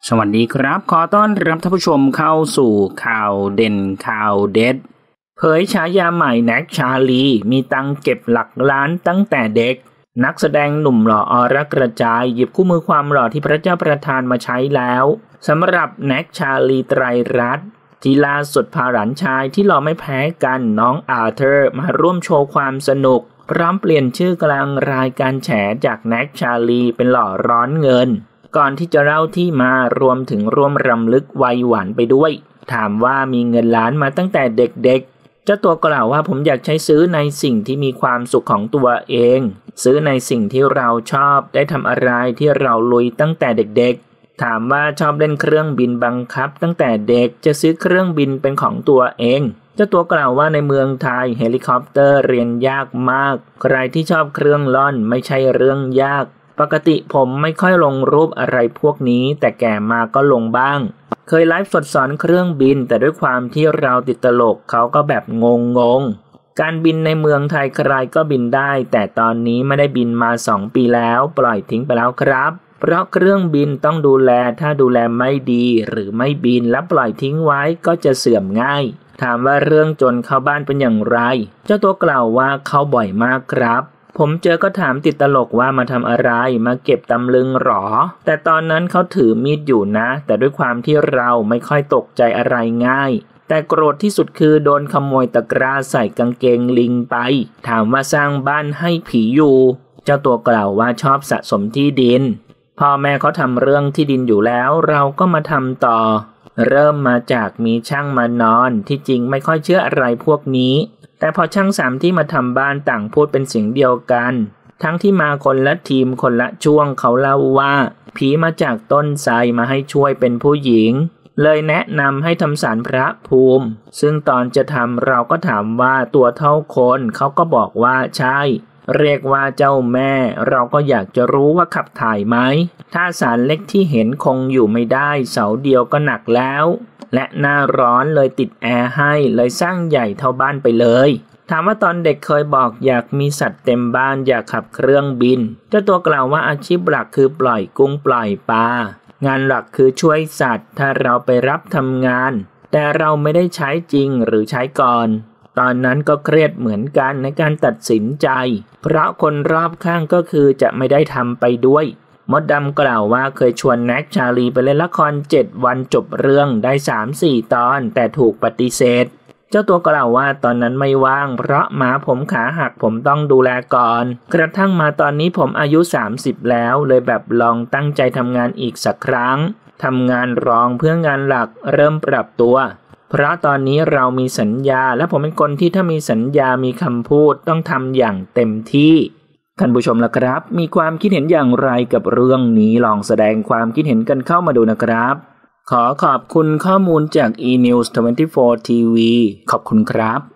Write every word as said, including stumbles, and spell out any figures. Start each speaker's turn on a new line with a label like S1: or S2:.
S1: สวัสดีครับขอต้อนรับท่านผู้ชมเข้าสู่ข่าวเด่นข่าวเด็ดเผยฉายาใหม่แน็กชาลีมีตังเก็บหลักล้านตั้งแต่เด็กนักแสดงหนุ่มหล่ออรกระจายหยิบคู่มือความหล่อที่พระเจ้าประทานมาใช้แล้วสำหรับแน็กชาลีไตรรัตน์ที่ล่าสุดพาหลานชายที่หล่อไม่แพ้กันน้องอาร์เธอร์มาร่วมโชว์ความสนุกพร้อมเปลี่ยนชื่อกลางรายการแฉจากแน็กชาลีเป็นหล่อร้อนเงินก่อนที่จะเล่าที่มารวมถึงร่วมรำลึกวัยหวานไปด้วยถามว่ามีเงินล้านมาตั้งแต่เด็กๆเจ้าตัวกล่าวว่าผมอยากใช้ซื้อในสิ่งที่มีความสุขของตัวเองซื้อในสิ่งที่เราชอบได้ทำอะไรที่เราลุยตั้งแต่เด็กๆถามว่าชอบเล่นเครื่องบินบังคับตั้งแต่เด็กจะซื้อเครื่องบินเป็นของตัวเองเจ้าตัวกล่าวว่าในเมืองไทยเฮลิคอปเตอร์เรียนยากมากใครที่ชอบเครื่องล่อนไม่ใช่เรื่องยากปกติผมไม่ค่อยลงรูปอะไรพวกนี้แต่แก่มาก็ลงบ้างเคยไลฟ์สดสอนเครื่องบินแต่ด้วยความที่เราติดตลกเขาก็แบบงงงการบินในเมืองไทยใครก็บินได้แต่ตอนนี้ไม่ได้บินมาสองปีแล้วปล่อยทิ้งไปแล้วครับเพราะเครื่องบินต้องดูแลถ้าดูแลไม่ดีหรือไม่บินและปล่อยทิ้งไว้ก็จะเสื่อมง่ายถามว่าเรื่องจนเข้าบ้านเป็นอย่างไรเจ้าตัวกล่าวว่าเข้าบ่อยมากครับผมเจอก็ถามติดตลกว่ามาทำอะไรมาเก็บตำลึงหรอแต่ตอนนั้นเขาถือมีดอยู่นะแต่ด้วยความที่เราไม่ค่อยตกใจอะไรง่ายแต่โกรธที่สุดคือโดนขโมยตะกร้าใส่กางเกงลิงไปถามว่าสร้างบ้านให้ผีอยู่เจ้าตัวกล่าวว่าชอบสะสมที่ดินพ่อแม่เขาทำเรื่องที่ดินอยู่แล้วเราก็มาทำต่อเริ่มมาจากมีช่างมานอนที่จริงไม่ค่อยเชื่ออะไรพวกนี้แต่พอช่างสามที่มาทำบ้านต่างพูดเป็นเสียงเดียวกันทั้งที่มาคนละทีมคนละช่วงเขาเล่าว่าผีมาจากต้นไทรมาให้ช่วยเป็นผู้หญิงเลยแนะนำให้ทำศาลพระภูมิซึ่งตอนจะทำเราก็ถามว่าตัวเท่าคนเขาก็บอกว่าใช่เรียกว่าเจ้าแม่เราก็อยากจะรู้ว่าขับถ่ายไหมถ้าศาลเล็กที่เห็นคงอยู่ไม่ได้เสาเดียวก็หนักแล้วและหน้าร้อนเลยติดแอร์ให้เลยสร้างใหญ่เท่าบ้านไปเลยถามว่าตอนเด็กเคยบอกอยากมีสัตว์เต็มบ้านอยากขับเครื่องบินเจ้าตัวกล่าวว่าอาชีพหลักคือปล่อยกุ้งปล่อยปลางานหลักคือช่วยสัตว์ถ้าเราไปรับทำงานแต่เราไม่ได้ใช้จริงหรือใช้ก่อนตอนนั้นก็เครียดเหมือนกันในการตัดสินใจเพราะคนรอบข้างก็คือจะไม่ได้ทำไปด้วยมดดำกล่าวว่าเคยชวนแน็กชาลีไปเล่นละครเจ็ดวันจบเรื่องได้ สามสี่ ตอนแต่ถูกปฏิเสธเจ้าตัวกล่าวว่าตอนนั้นไม่ว่างเพราะหมาผมขาหักผมต้องดูแลก่อนกระทั่งมาตอนนี้ผมอายุสามสิบแล้วเลยแบบลองตั้งใจทำงานอีกสักครั้งทำงานรองเพื่องานหลักเริ่มปรับตัวเพราะตอนนี้เรามีสัญญาและผมเป็นคนที่ถ้ามีสัญญามีคำพูดต้องทำอย่างเต็มที่ท่านผู้ชมล่ะครับมีความคิดเห็นอย่างไรกับเรื่องนี้ลองแสดงความคิดเห็นกันเข้ามาดูนะครับขอขอบคุณข้อมูลจาก อี นิวส์ ทเวนตี้โฟร์ ที วี ขอบคุณครับ